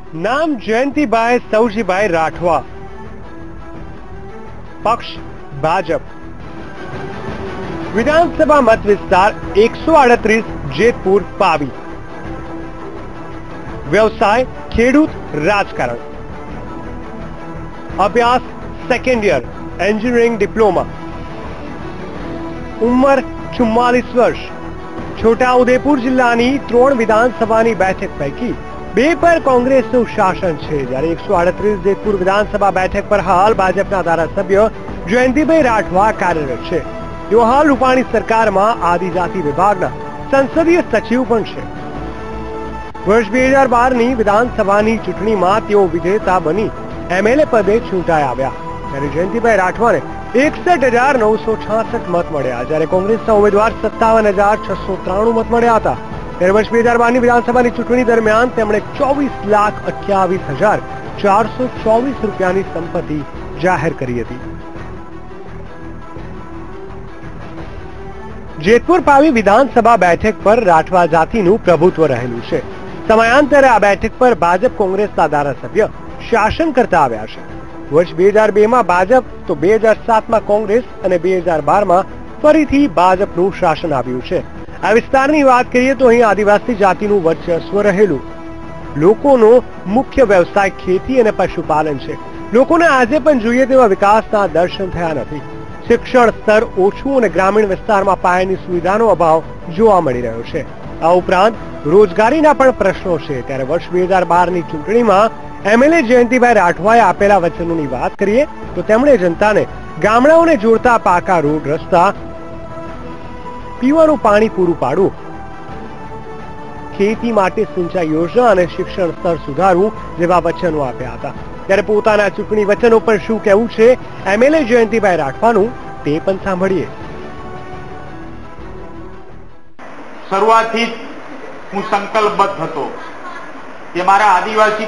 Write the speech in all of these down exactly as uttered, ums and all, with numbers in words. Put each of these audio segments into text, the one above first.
नाम जयंतीभाई सौजीभाई राठवा, पक्ष भाजप, विधानसभा मत विस्तार एक सौ अड़तीस जेतपुर पावी, व्यवसाय खेडूत राजकारण, अभ्यास सेकेंड ईयर एंजीनियरिंग डिप्लोमा, उम्र चुम्मालीस वर्ष, છોટાઉદેપુર જિલ્લાની ત્રણ વિધાનસભાની બેઠક પૈકી બે પર કોંગ્રેસનું શાસન છે, જ્યારે એકસો આડત્રીસ જેતપુર વિધાનસભા બેઠક પર હાલ ભાજપના ધારાસભ્ય જયંતીભાઈ રાઠવા કાર્યરત છે. તેઓ હાલ રૂપાણી સરકારમાં આદિજાતિ વિભાગના સંસદીય સચિવ પણ છે. વર્ષ બે હજાર બાર ની વિધાનસભાની ચૂંટણીમાં તેઓ વિજેતા બની એમએલએ પદે ચૂંટાઈ આવ્યા, ત્યારે જયંતીભાઈ રાઠવાને એકસઠ હજાર નવસો છાસઠ મત મળ્યા, જ્યારે કોંગ્રેસના ઉમેદવાર સત્તાવન હજાર છસો ત્રાણું મત મળ્યા હતા. ત્યારે વર્ષ બે હજાર બાર ની વિધાનસભાની ચૂંટણી દરમિયાન તેમણે ચોવીસ લાખ અઠ્યાવીસ હજાર ચારસો ચોવીસ રૂપિયાની સંપત્તિ જાહેર કરી હતી. જેતપુર પાવી વિધાનસભા બેઠક પર રાઠવા જાતિનું પ્રભુત્વ રહેલું છે. સમયાંતરે આ બેઠક પર ભાજપ કોંગ્રેસના ધારાસભ્ય શાસન કરતા આવ્યા છે. વર્ષ બે હજાર બે માં ભાજપ તો બે હજાર સાત માં કોંગ્રેસ અને બે હજાર બાર માં ફરીથી ભાજપનું શાસન આવ્યું છે. આ વિસ્તારની વાત કરીએ તો અહીં આદિવાસી જાતિનું વર્ચસ્વ રહેલું. લોકોનો મુખ્ય વ્યવસાય ખેતી અને પશુપાલન છે. લોકોને આજે પણ જોઈએ તેવા વિકાસના દર્શન થયા નથી. શિક્ષણ સ્તર ઓછું અને ગ્રામીણ વિસ્તારમાં પાયાની સુવિધાનો અભાવ જોવા મળી રહ્યો છે. આ ઉપરાંત રોજગારીના પણ પ્રશ્નો છે. ત્યારે વર્ષ બે હજાર બાર ની ચૂંટણીમાં એમએલએ જયંતીભાઈ રાઠવાએ આપેલા વચનોની વાત કરીએ તો તેમણે જનતાને ગામડાઓને જોડતા પાકા રોડ, રસ્તા, પીવાનું પાણી પૂરું પાડવું, ખેતી માટે સિંચાઈ યોજના અને શિક્ષણ સ્તર સુધારવું જેવા વચનો આપ્યા હતા. ત્યારે પોતાના ચૂંટણી વચનો પર શું કહેવું છે એમએલએ જયંતીભાઈ રાઠવાનું તે પણ સાંભળીએ. શરૂઆતથી જ હું સંકલ્પબદ્ધ હતો કે મારા આદિવાસી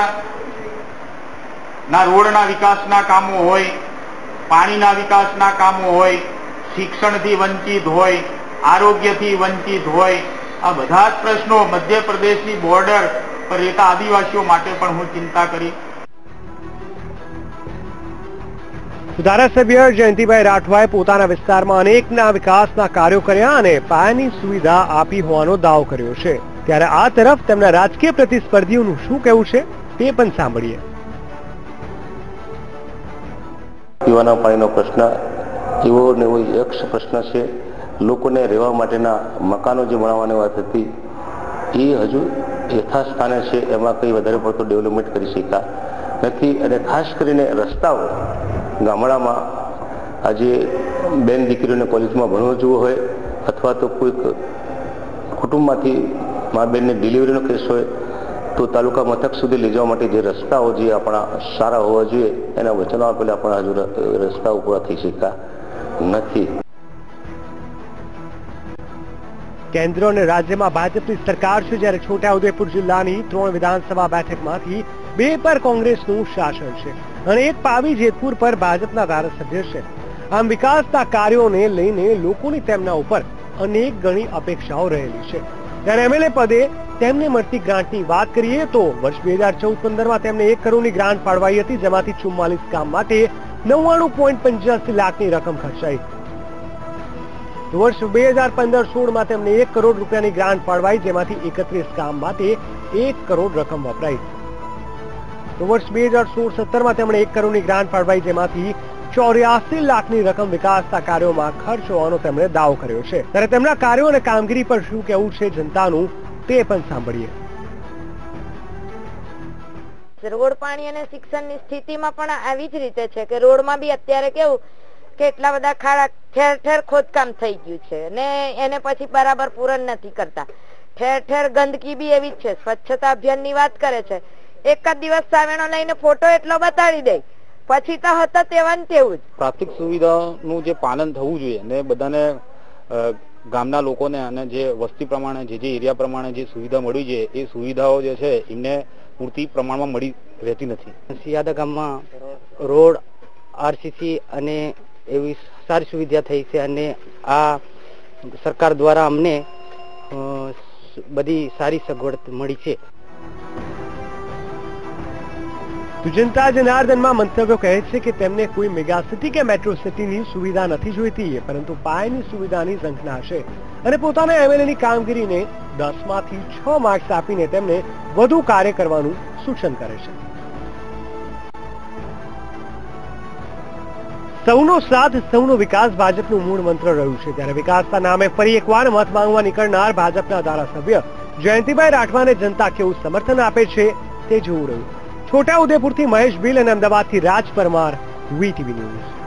પ્રજાના રોડના વિકાસના કામો હોય, પાણીના વિકાસના કામો હોય, શિક્ષણથી વંચિત હોય, આરોગ્યથી વંચિત હોય, આ બધા જ પ્રશ્નો મધ્યપ્રદેશની બોર્ડર પર રહેતા આદિવાસીઓ માટે પણ હું ચિંતા કરી. ધારાસભ્ય જયંતીભાઈ રાઠવાએ પોતાના વિસ્તારમાં અનેકના વિકાસના કાર્યો કર્યા અને પાયાની સુવિધા આપી હોવાનો દાવો કર્યો છે. ત્યારે આ તરફ તેમના રાજકીય પ્રતિસ્પર્ધીઓનું શું કહેવું છે તે પણ સાંભળીએ. પીવાના પાણીનો પ્રશ્ન એવો ને એવો એક પ્રશ્ન છે. લોકોને રહેવા માટેના મકાનો જે બનાવવાની વાત હતી એ હજુ યથાસ્થાને છે, એમાં કંઈ વધારે પડતો ડેવલપમેન્ટ કરી શક્યા નથી. અને ખાસ કરીને રસ્તાઓ ગામડામાં આજે બેન દીકરીઓને કોલેજમાં ભણવા જવું હોય અથવા તો કોઈક કુટુંબમાંથી મા બેનને ડિલિવરીનો કેસ હોય તો તાલુકા મથક સુધી લઈ જવા માટે જે રસ્તાઓ જે આપણા સારા હોવા જોઈએ એના વચનો આપેલા પણ હજુ રસ્તાઓ પૂરા થઈ શક્યા નથી. કેન્દ્ર અને રાજ્યમાં ભાજપની સરકાર છે, જ્યારે છોટાઉદેપુર જિલ્લાની ત્રણ વિધાનસભા બેઠકમાંથી બે પર કોંગ્રેસનું શાસન છે અને એક પાવી જેતપુર પર ભાજપના ધારાસભ્ય છે. આમ વિકાસના કાર્યોને લઈને લોકોની તેમના ઉપર અનેક ગણી અપેક્ષાઓ રહેલી છે. ત્યારે એમએલએ પદે તેમને મળતી ગ્રાન્ટની વાત કરીએ તો વર્ષ બે હજાર ચૌદ પંદર માં તેમને એક કરોડની ગ્રાન્ટ ફાળવાઈ હતી, જેમાંથી ચુમ્માલીસ કામ માટે નવ્વાણું પોઈન્ટ પંચ્યાસી લાખની રકમ ખર્ચાઈ. વર્ષ બે હજાર પંદર સોળ માં તેમને એક કરોડ રૂપિયાની ગ્રાન્ટ ફાળવાઈ, જેમાંથી એકત્રીસ કામ માટે એક કરોડ રકમ વપરાઈ. તો વર્ષ બે હજાર સોળ સત્તર માં તેમણે એક કરોડની ગ્રાન્ટ ફાળવાઈ, જેમાંથી ચોર્યાસી લાખની રકમ વિકાસના કાર્યોમાં ખર્ચ હોવાનો તેમણે દાવો કર્યો છે. ત્યારે તેમના કાર્યો અને કામગીરી પર શું કહેવું છે જનતાનું તે પણ સાંભળીએ. રોડ, પાણી અને શિક્ષણની સ્થિતિમાં પણ આવી જ રીતે છે કે રોડમાં બી અત્યારે કેવું કે એટલા બધા ખાડા, ઠેર ઠેર ખોદકામ થઈ ગયું છે અને એને પછી બરાબર પૂરણ નથી કરતા. ઠેર ઠેર ગંદકી બી એવી જ છે. સ્વચ્છતા અભિયાનની વાત કરે છે, એક જ દિવસ સાવેણો લઈને ફોટો એટલો બતાડી દે, પછી તો હતા તેવા ને તેવું જ. પ્રાથમિક સુવિધાનું જે પાલન થવું જોઈએ ને બધાને ગામના લોકોને અને જે વસ્તી પ્રમાણે જે જે એરિયા પ્રમાણે જે સુવિધા મળવી જોઈએ એ સુવિધાઓ જે છે એમને પૂરતી પ્રમાણમાં મળી રહેતી નથી. સિયાદા ગામમાં રોડ, આરસીસી અને એવી સારી સુવિધા થઈ છે અને આ સરકાર દ્વારા અમને બધી સારી સગવડ મળી છે. તો જનતા જનાર્દનમાં મંતવ્યો કહે છે કે તેમને કોઈ મેગા સિટી કે મેટ્રો સિટીની સુવિધા નથી જોઈતી, પરંતુ પાયાની સુવિધાની ઝંખના છે અને પોતાના એમએલએની કામગીરીને દસ માંથી છ માર્ક્સ આપીને તેમને વધુ કાર્ય કરવાનું સૂચન કરે છે. સૌનો સાથ સૌનો વિકાસ ભાજપનું મૂળ મંત્ર રહ્યું છે, ત્યારે વિકાસના નામે ફરી એકવાર મત માંગવા નીકળનાર ભાજપના ધારાસભ્ય જયંતિભાઈ રાઠવાને જનતા કેવું સમર્થન આપે છે તે જોવું રહ્યું. છોટા ઉદેપુરથી મહેશ ભીલ અને અમદાવાદથી રાજ પરમાર, વીટીવી ન્યૂઝ.